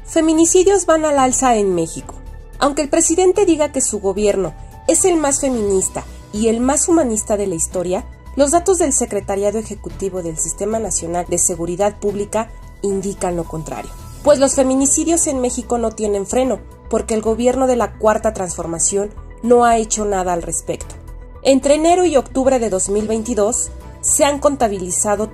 Feminicidios van al alza en México. Aunque el presidente diga que su gobierno es el más feminista y el más humanista de la historia, los datos del Secretariado Ejecutivo del Sistema Nacional de Seguridad Pública indican lo contrario. Pues los feminicidios en México no tienen freno, porque el gobierno de la Cuarta Transformación no ha hecho nada al respecto. Entre enero y octubre de 2022, se han contabilizado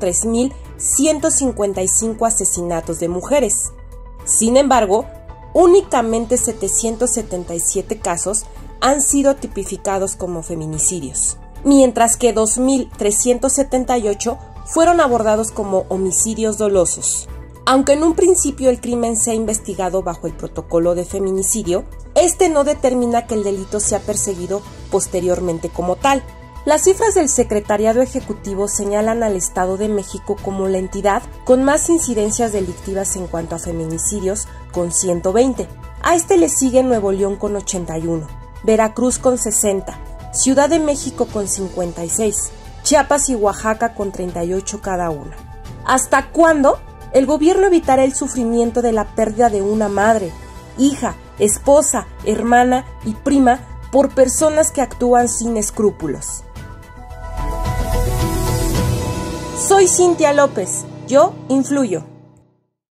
3.155 asesinatos de mujeres. Sin embargo, únicamente 777 casos han sido tipificados como feminicidios, mientras que 2.378 fueron abordados como homicidios dolosos. Aunque en un principio el crimen sea investigado bajo el protocolo de feminicidio, este no determina que el delito sea perseguido posteriormente como tal. Las cifras del Secretariado Ejecutivo señalan al Estado de México como la entidad con más incidencias delictivas en cuanto a feminicidios, con 120. A este le sigue Nuevo León con 81, Veracruz con 60, Ciudad de México con 56, Chiapas y Oaxaca con 38 cada una. ¿Hasta cuándo el gobierno evitará el sufrimiento de la pérdida de una madre, hija, esposa, hermana y prima por personas que actúan sin escrúpulos? Soy Cintia López, yo influyo.